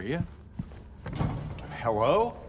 Maria? Hello?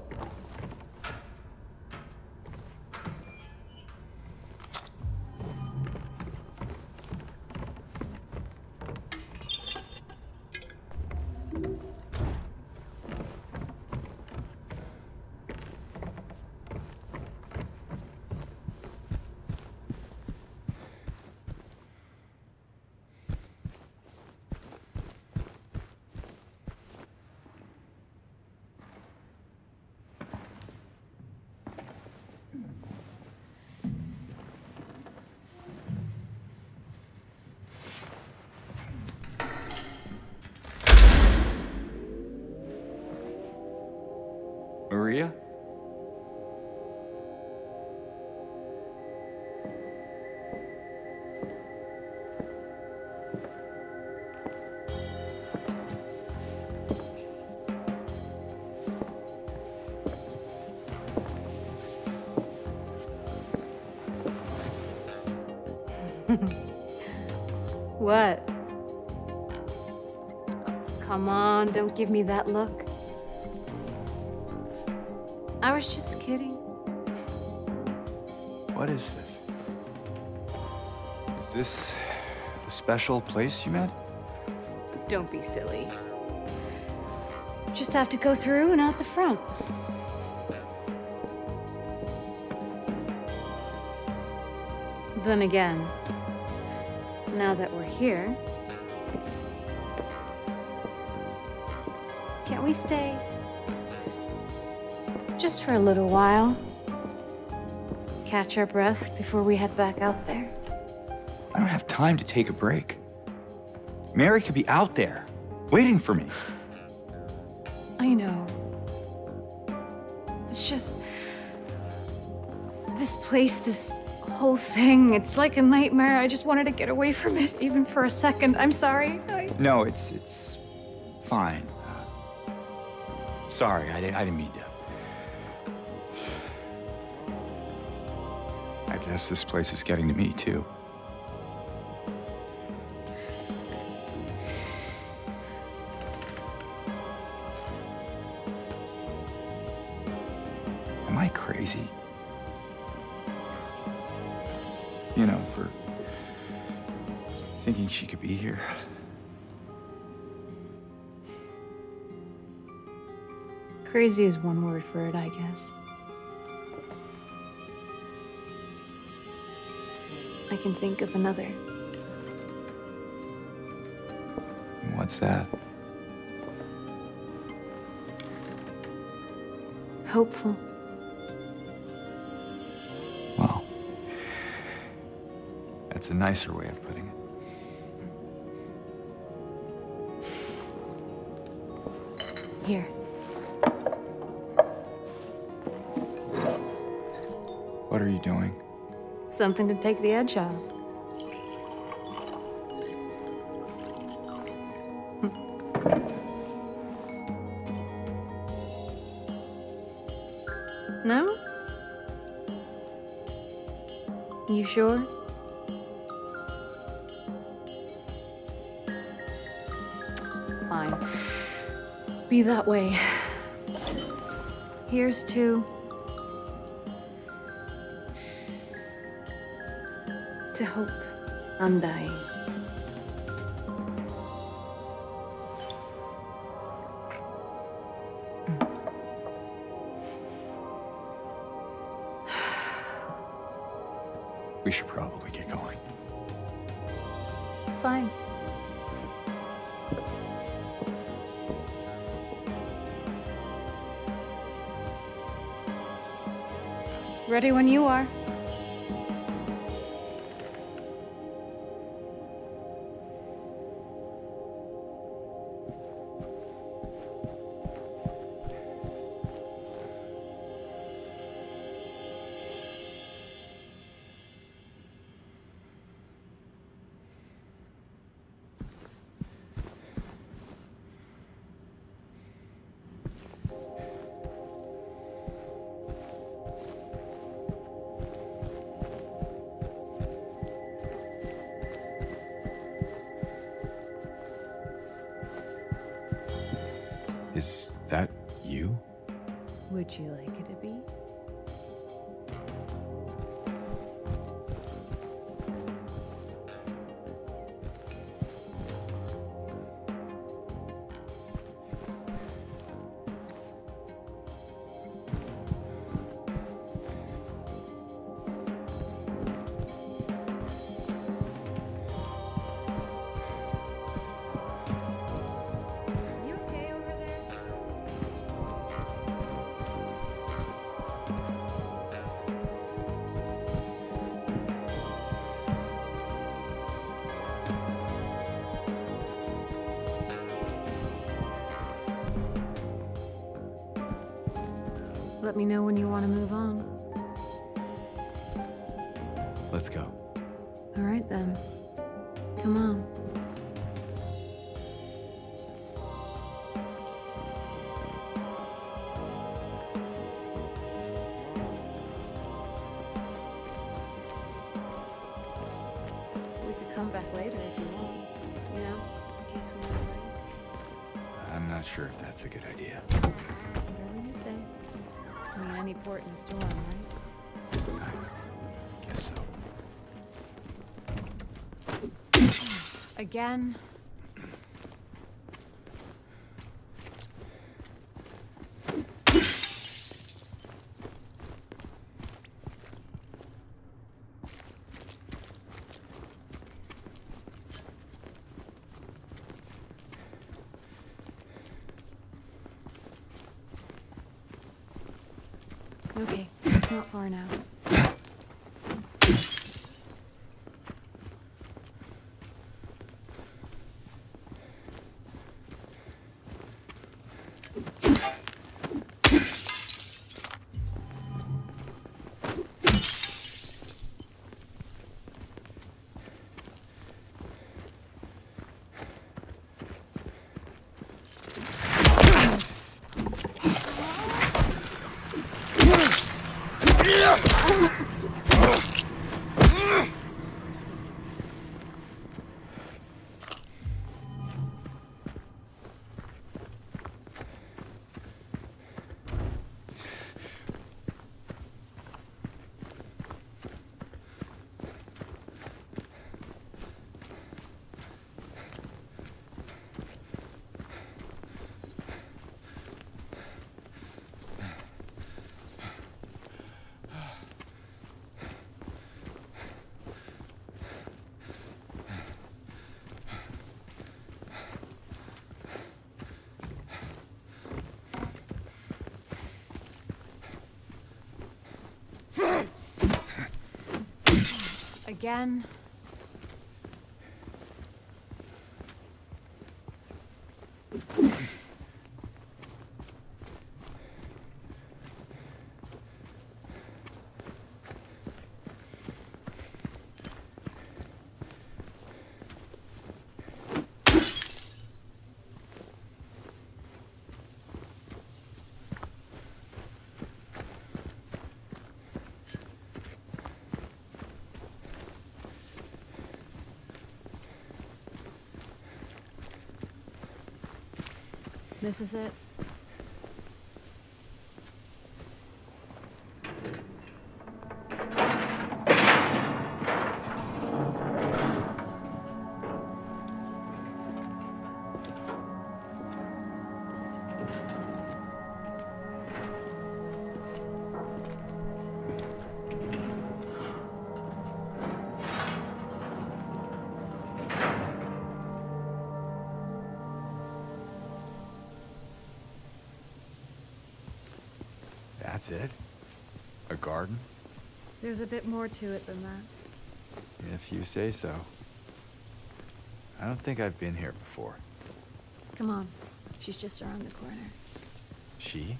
Maria? What? Come on, don't give me that look. I was just kidding. What is this? Is this a special place you met? Don't be silly. Just have to go through and out the front. Then again, now that we're here, can't we stay? Just for a little while. Catch our breath before we head back out there. I don't have time to take a break. Mary could be out there, waiting for me. I know. It's just... this place, this whole thing, it's like a nightmare. I just wanted to get away from it, even for a second. I'm sorry. No, it's fine. Sorry, I didn't mean to. I guess this place is getting to me, too. Am I crazy? You know, for thinking she could be here. Crazy is one word for it, I guess. I can think of another. What's that? Hopeful. Well, that's a nicer way of putting it. Here. What are you doing? Something to take the edge off. No? You sure? Fine. Be that way. Here's to... hope, undying. We should probably get going. Fine. Ready when you are. Would you like it to be? You okay over there? Let me know when you want to move on. Let's go. All right then. Come on. We could come back later if you want. You know, in case we need a break. I'm not sure if that's a good idea. Whatever you say. I mean, any port in a storm, right? I guess so. Again? Okay, it's not far now. Again? This is it. That's it? A garden? There's a bit more to it than that. If you say so. I don't think I've been here before. Come on. She's just around the corner. She?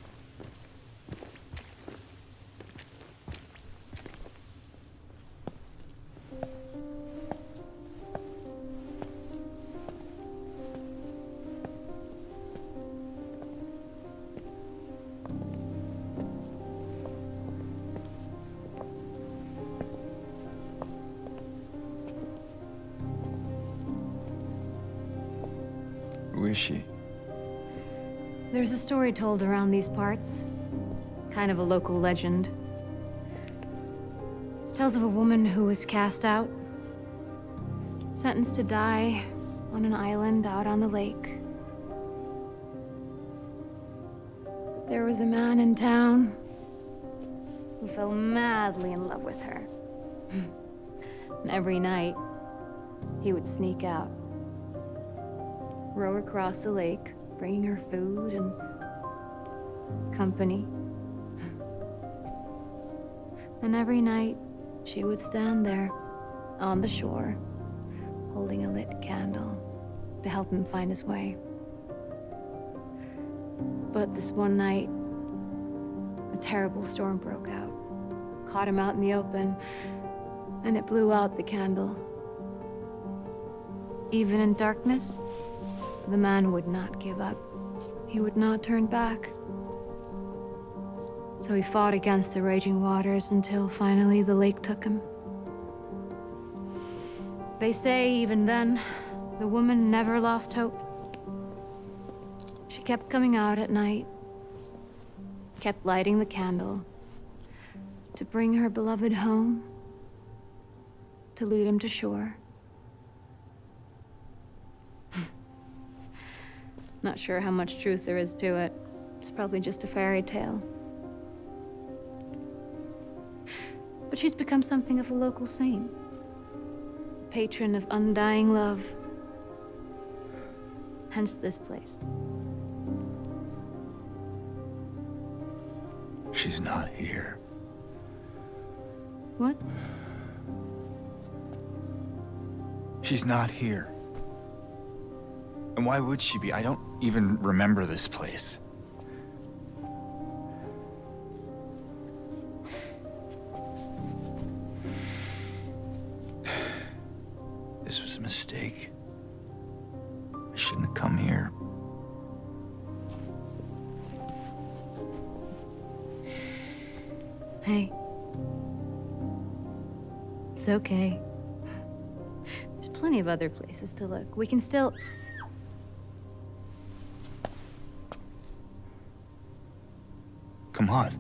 Who is she? There's a story told around these parts. Kind of a local legend. Tells of a woman who was cast out, sentenced to die on an island out on the lake. There was a man in town who fell madly in love with her. And every night, he would sneak out, row across the lake, bringing her food and company. And every night, she would stand there, on the shore, holding a lit candle to help him find his way. But this one night, a terrible storm broke out, caught him out in the open, and it blew out the candle. Even in darkness, the man would not give up. He would not turn back. So he fought against the raging waters until finally the lake took him. They say even then, the woman never lost hope. She kept coming out at night, kept lighting the candle to bring her beloved home, to lead him to shore. Not sure how much truth there is to it. It's probably just a fairy tale. But she's become something of a local saint. Patron of undying love. Hence this place. She's not here. What? She's not here. And why would she be? I don't even remember this place. This was a mistake. I shouldn't have come here. Hey. It's okay. There's plenty of other places to look. We can still... Come on.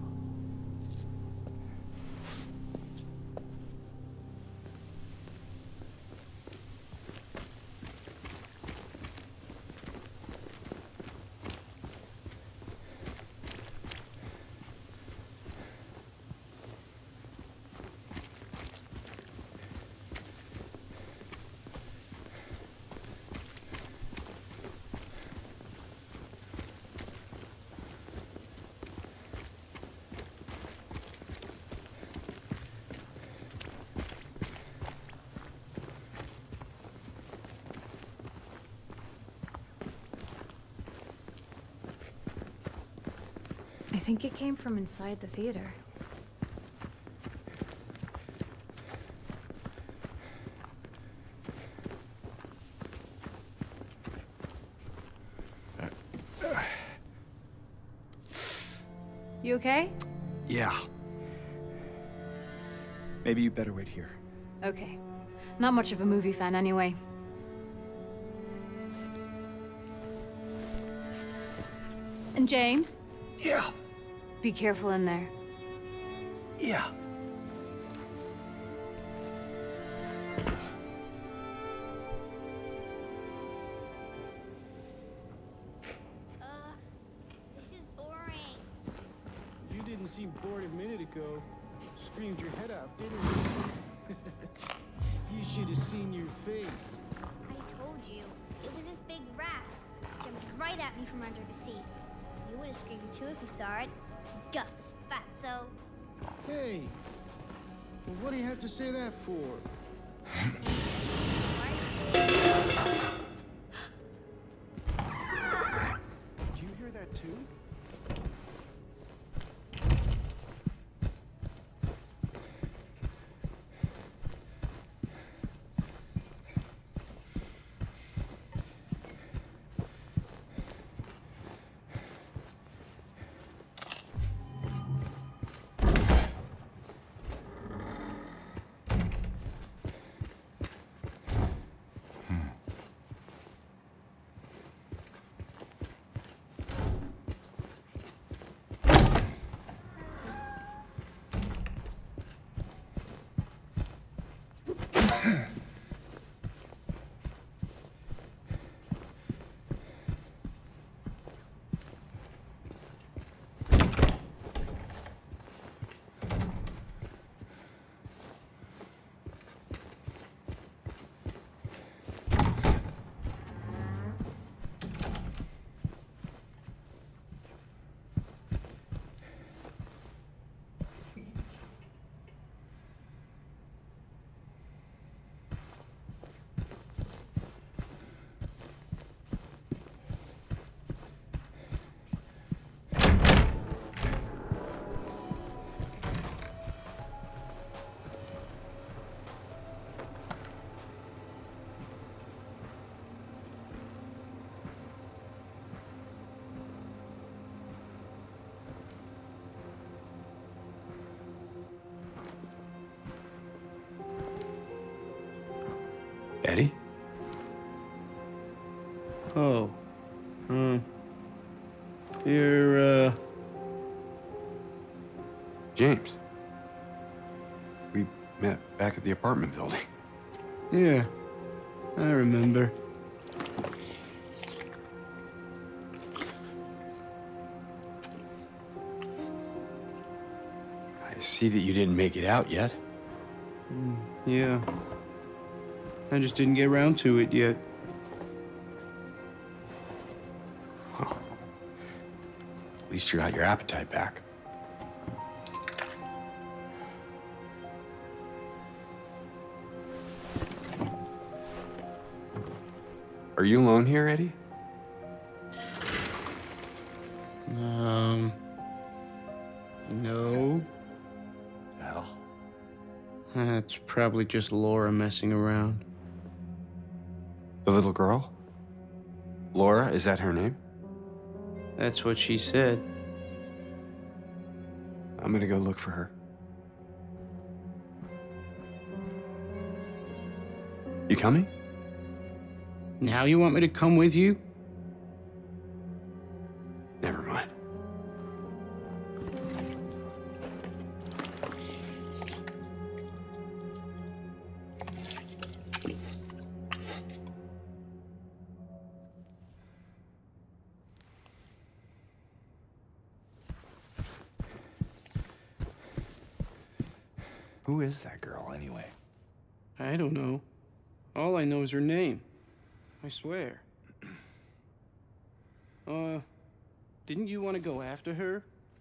I think it came from inside the theater. You okay? Yeah. Maybe you better wait here. Okay. Not much of a movie fan anyway. And James? Yeah. Be careful in there. Yeah. This is boring. You didn't seem bored a minute ago. Screamed your head off, didn't you? You should have seen your face. I told you. It was this big rat. Jumped right at me from under the sea. You would have screamed too if you saw it. Gutless fatso. Hey, well, what do you have to say that for? Why are you saying that? Did you hear that too? Eddie? Oh. You're, James. We met back at the apartment building. Yeah. I remember. I see that you didn't make it out yet. Yeah. I just didn't get around to it yet. Well, at least you got your appetite back. Are you alone here, Eddie? No. Hell. That's probably just Laura messing around. The little girl? Laura, is that her name? That's what she said. I'm gonna go look for her. You coming? Now you want me to come with you? Never mind. Who is that girl, anyway? I don't know. All I know is her name. I swear. Didn't you want to go after her?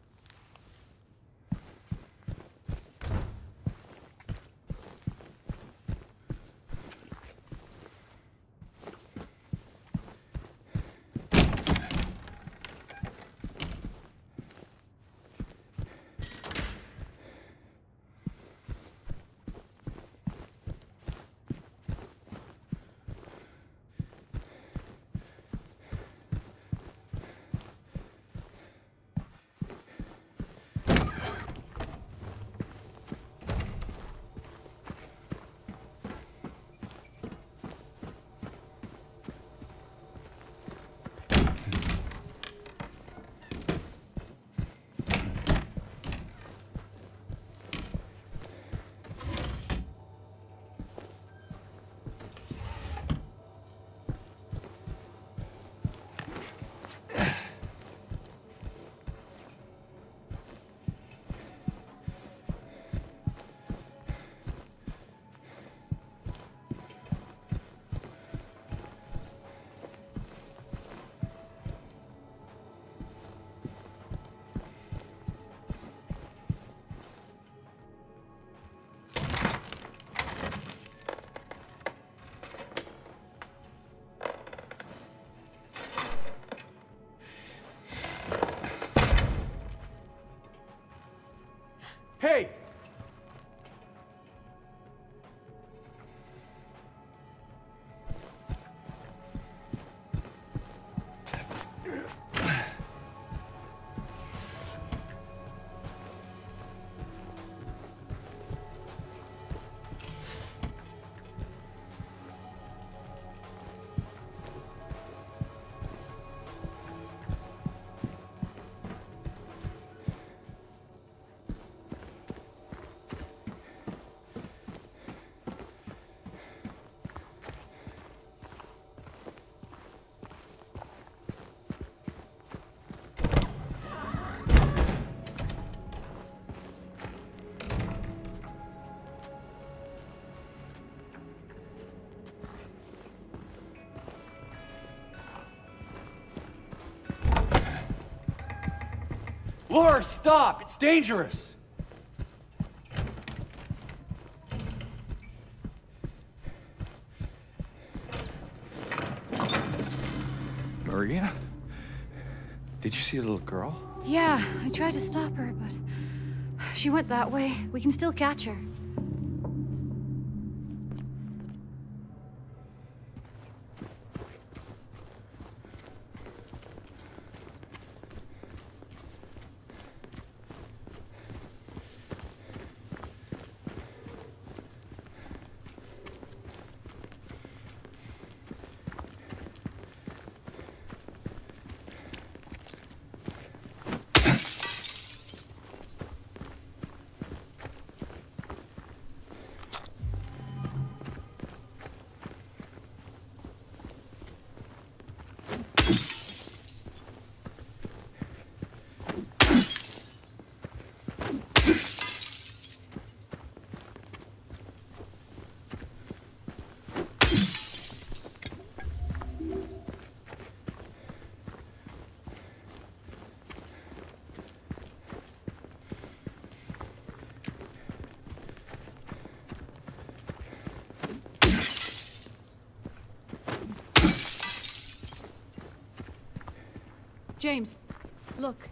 Hey! Laura, stop! It's dangerous! Maria? Did you see the little girl? Yeah, I tried to stop her, but she went that way. We can still catch her. James, look.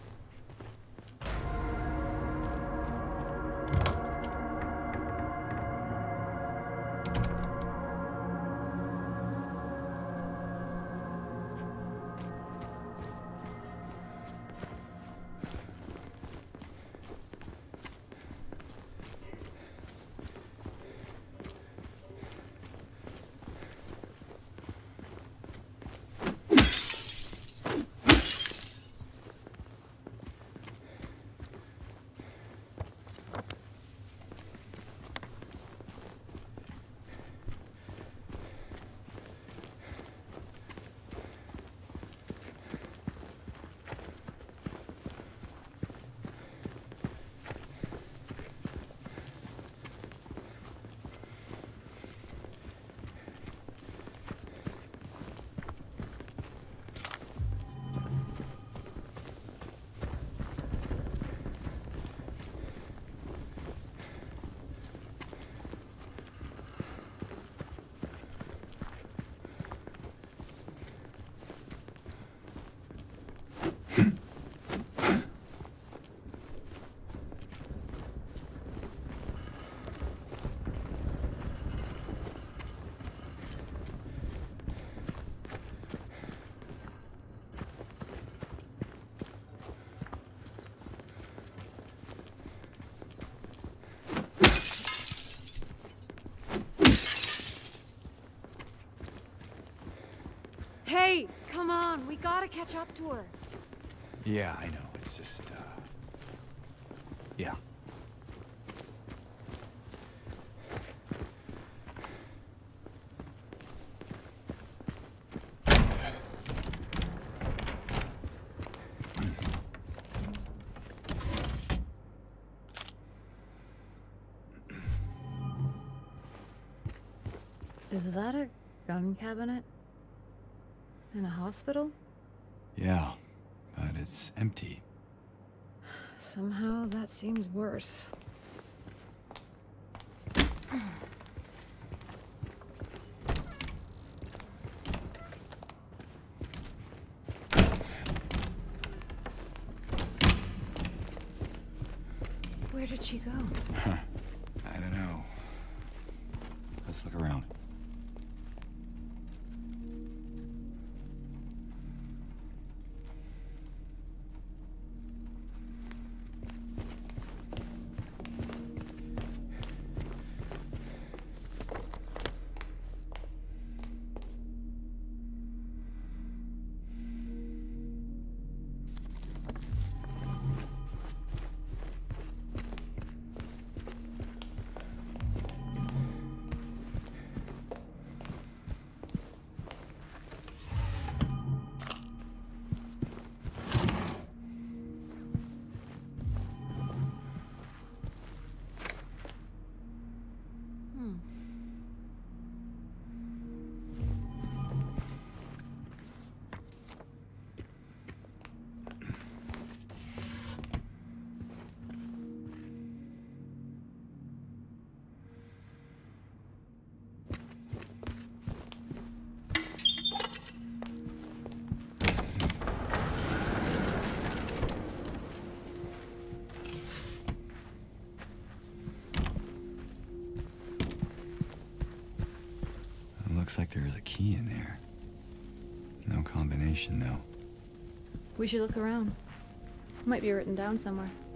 Hey, come on, we gotta catch up to her. Yeah, I know. It's just, yeah. Is that a gun cabinet? In a hospital? Yeah, but it's empty. Somehow that seems worse. Where did she go? I don't know. Let's look around. Looks like there is a key in there. No combination, though. We should look around. Might be written down somewhere.